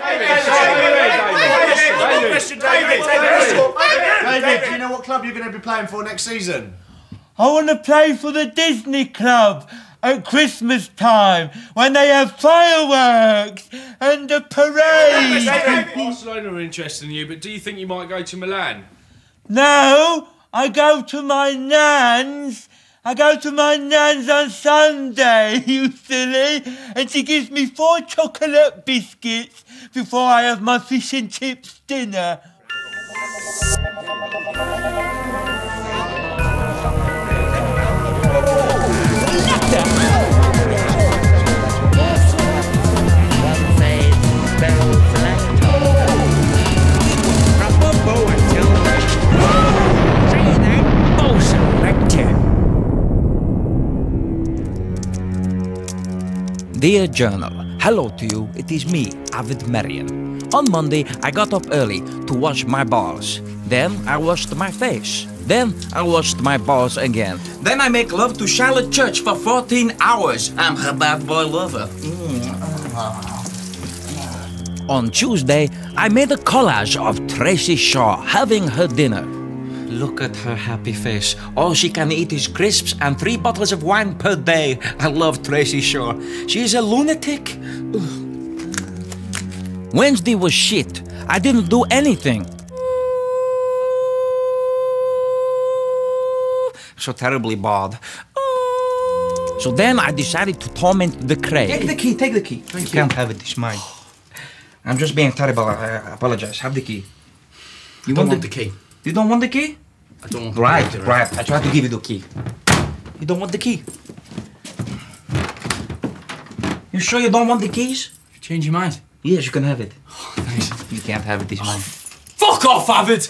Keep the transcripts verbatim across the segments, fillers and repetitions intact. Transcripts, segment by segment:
David, do you know what club you're going to be playing for next season? I want to play for the Disney Club at Christmas time when they have fireworks and a parade. Barcelona are interested in you, but do you think you might go to Milan? No, I go to my nan's. I go to my nan's on Sunday, you silly, and she gives me four chocolate biscuits before I have my fish and chips dinner. Dear Journal, hello to you, it is me, Avid Marion. On Monday, I got up early to wash my balls. Then I washed my face. Then I washed my balls again. Then I make love to Charlotte Church for fourteen hours. I'm her bad boy lover. Mm. On Tuesday, I made a collage of Tracy Shaw having her dinner. Look at her happy face. All she can eat is crisps and three bottles of wine per day. I love Tracy Shaw. She is a lunatic. Ugh. Wednesday was shit. I didn't do anything. So terribly bored. So then I decided to torment the Craig. Take the key, take the key. Thank you. You can't have it, it's mine. I'm just being terrible, I apologize. Have the key. You don't want, want the... the key. You don't want the key? I don't want right, the key. Right, I tried to give you the key. You don't want the key? You sure you don't want the keys? Change your mind. Yes, you can have it. Oh, thanks. You can't have it, it's mine. Fuck off, Avid!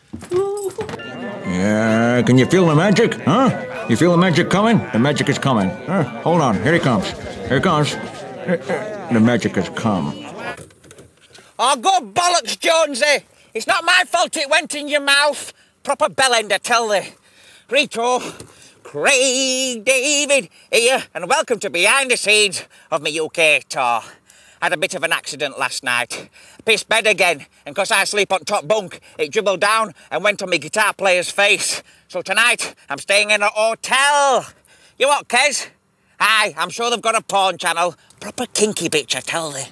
Yeah, can you feel the magic, huh? You feel the magic coming? The magic is coming. Huh? Hold on, here he comes. Here he comes. The magic has come. Oh, good bollocks, Jonesy! It's not my fault it went in your mouth. Proper bellender, tell thee. Rito, Craig David here, and welcome to behind the scenes of my U K tour. Had a bit of an accident last night. Pissed bed again, and because I sleep on top bunk, it dribbled down and went on my guitar player's face. So tonight, I'm staying in a hotel. You what, Kez? Aye, I'm sure they've got a porn channel. Proper kinky bitch, I tell thee.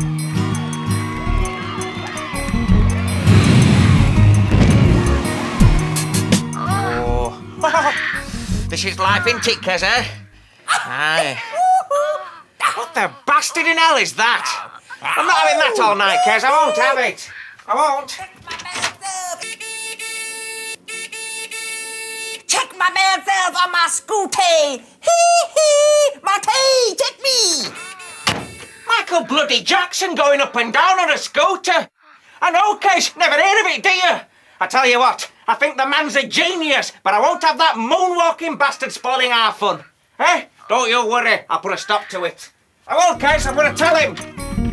This is life, isn't it, Kez, eh? Aye. What the bastard in hell is that? I'm not having that all night, Kez. I won't have it. I won't. Check my manself on my scooty. Hee hee, my tea, check me. Michael bloody Jackson going up and down on a scooter. I know, Kez. Never heard of it, do you? I tell you what, I think the man's a genius, but I won't have that moonwalking bastard spoiling our fun. Eh? Don't you worry, I'll put a stop to it. I won't, Kez, I'm going to tell him.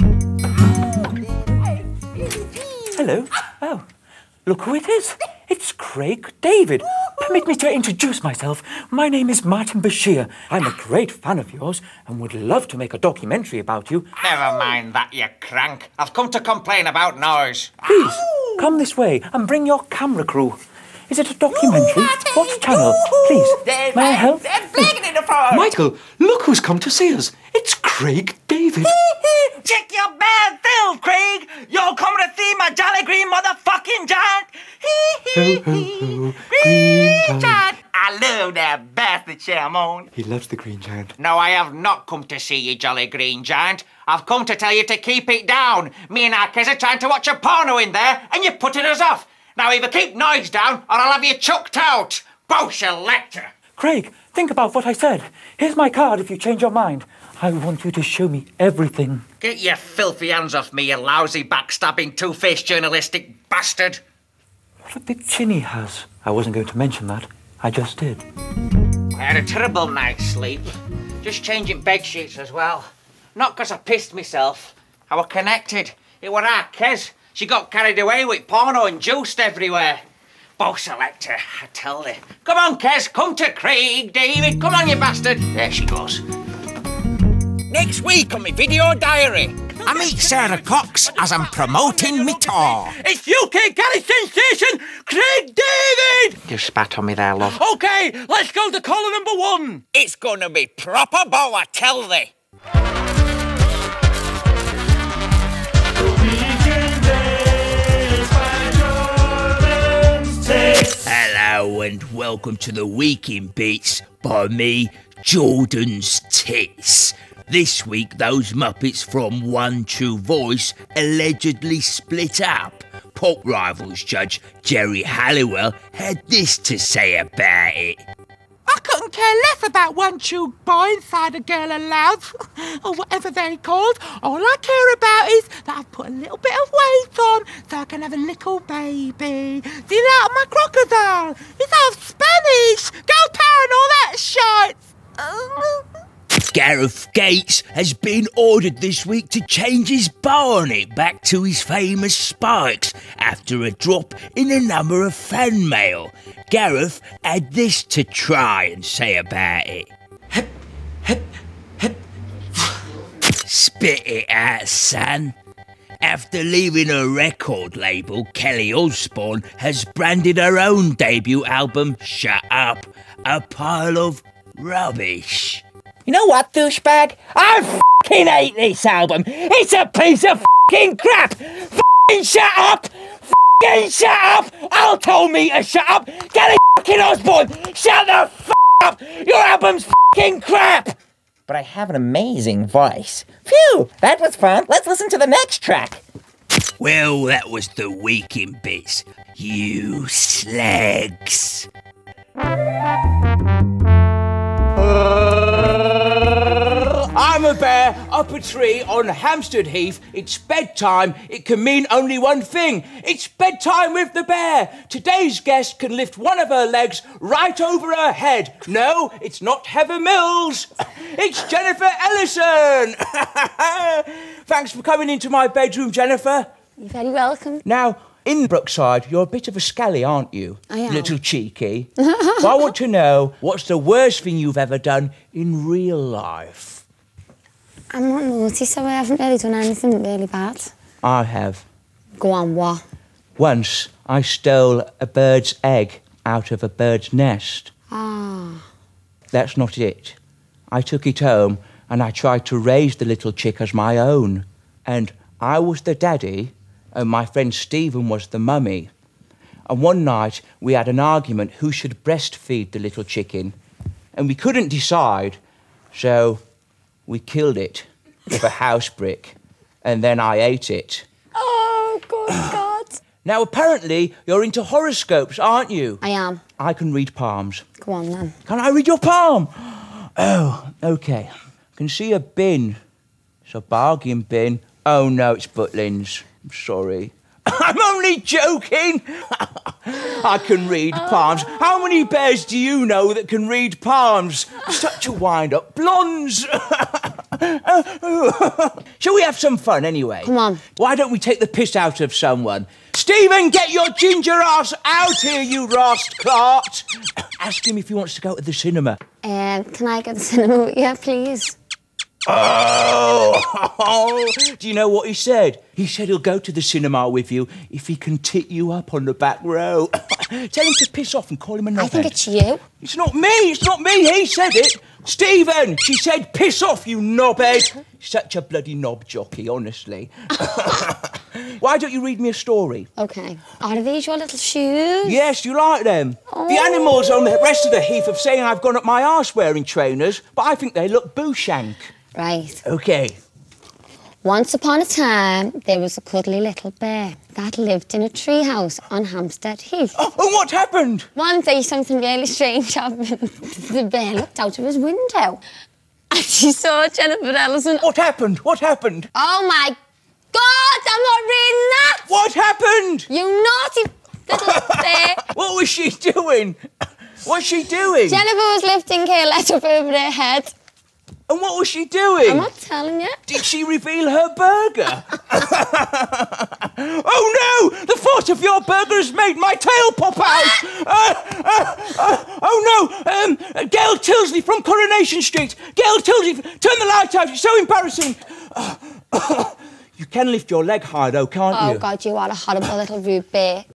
Hello. Oh, look who it is. It's Craig David. Permit me to introduce myself. My name is Martin Bashir. I'm a great fan of yours and would love to make a documentary about you. Never mind that, you crank. I've come to complain about noise. Please, come this way and bring your camera crew. Is it a documentary? What channel? Please, may I help? Michael, look who's come to see us. It's Craig David. Check your bad Phil, Craig. You're coming to see my jolly green motherfucking giant. Ho, ho, ho, green giant. I love that bastard Shamon. He loves the green giant. No, I have not come to see you, jolly green giant. I've come to tell you to keep it down. Me and Arkez are trying to watch a porno in there, and you're putting us off. Now either keep noise down, or I'll have you chucked out. Bullshit lecture. Craig, think about what I said. Here's my card if you change your mind. I want you to show me everything. Get your filthy hands off me, you lousy, backstabbing, two-faced journalistic bastard. What a big chin he has. I wasn't going to mention that. I just did. I had a terrible night's sleep. Just changing bed sheets as well. Not because I pissed myself. I were connected. It were Arkez. She got carried away with porno and juiced everywhere. Bow selector, I tell thee. Come on, Kez, come to Craig David. Come on, you bastard. There she goes. Next week on my video diary, I meet Sarah Cox as I'm promoting me tour. It's U K Galley sensation, Craig David! You spat on me there, love. OK, let's go to caller number one. It's gonna be proper bow, I tell thee. Hello and welcome to the Week in Bits by me, Jordan's Tits. This week, those Muppets from One True Voice allegedly split up. Pop Rivals judge Jerry Halliwell had this to say about it. I couldn't care less about one true boy inside a girl aloud, or whatever they're called. All I care about is that I've put a little bit of weight on so I can have a little baby. See that, my crocodile? It's half Spanish. Go Power and all that shit. Gareth Gates has been ordered this week to change his barnet back to his famous spikes after a drop in the number of fan mail. Gareth had this to try and say about it. Hip, hip, hip. Spit it out, son. After leaving a record label, Kelly Osbourne has branded her own debut album, Shut Up, a pile of rubbish. You know what, douchebag? I f***ing hate this album. It's a piece of f***ing crap. F***ing shut up. F***ing shut up. I'll tell me to shut up. Kelly f***ing Osbourne, shut the f*** up. Your album's f***ing crap. But I have an amazing voice. Phew, that was fun. Let's listen to the next track. Well, that was the Week in Bits. You slags. I'm a bear up a tree on Hampstead Heath. It's bedtime. It can mean only one thing. It's bedtime with the bear. Today's guest can lift one of her legs right over her head. No, it's not Heather Mills. It's Jennifer Ellison. Thanks for coming into my bedroom, Jennifer. You're very welcome. Now, in Brookside, you're a bit of a scally, aren't you? I am. Little cheeky. So I want to know, what's the worst thing you've ever done in real life? I'm not naughty, so I haven't really done anything really bad. I have. Go on, what? Once, I stole a bird's egg out of a bird's nest. Ah. That's not it. I took it home and I tried to raise the little chick as my own. And I was the daddy and my friend Stephen was the mummy. And one night we had an argument who should breastfeed the little chicken. And we couldn't decide, so we killed it with a house brick. And then I ate it. Oh, good God. Now, apparently, you're into horoscopes, aren't you? I am. I can read palms. Go on, then. Can I read your palm? Oh, OK. I can see a bin. It's a bargain bin. Oh, no, it's Butlins. I'm sorry. I'm only joking. I can read oh. palms. How many bears do you know that can read palms? Such a wind-up. Blondes. Shall we have some fun anyway? Come on. Why don't we take the piss out of someone? Stephen, get your ginger ass out here, you rast cart. Ask him if he wants to go to the cinema. Um, can I go to the cinema with you, please? Oh! Do you know what he said? He said he'll go to the cinema with you if he can tit you up on the back row. Tell him to piss off and call him a knobhead. I think it's you. It's not me, it's not me, he said it. Stephen, she said piss off, you knobhead. Such a bloody knob jockey, honestly. Why don't you read me a story? OK. Are these your little shoes? Yes, you like them. Oh. The animals on the rest of the heath have saying I've gone up my arse wearing trainers, but I think they look boo-shank. Right. OK. Once upon a time, there was a cuddly little bear that lived in a treehouse on Hampstead Heath. Oh, and what happened? One day, something really strange happened. The bear looked out of his window and he saw Jennifer Ellison. What happened? What happened? Oh, my God, I'm not reading that! What happened? You naughty little bear. What was she doing? What's she doing? Jennifer was lifting her leg up over her head. And what was she doing? I'm not telling you. Did she reveal her burger? Oh no! The thought of your burger has made my tail pop out! uh, uh, uh, oh no! Um, Gail Tilsley from Coronation Street! Gail Tilsley, turn the light out, it's so embarrassing! Uh, uh, You can lift your leg high, though, can't Oh, you? God, you are a horrible little rude bear.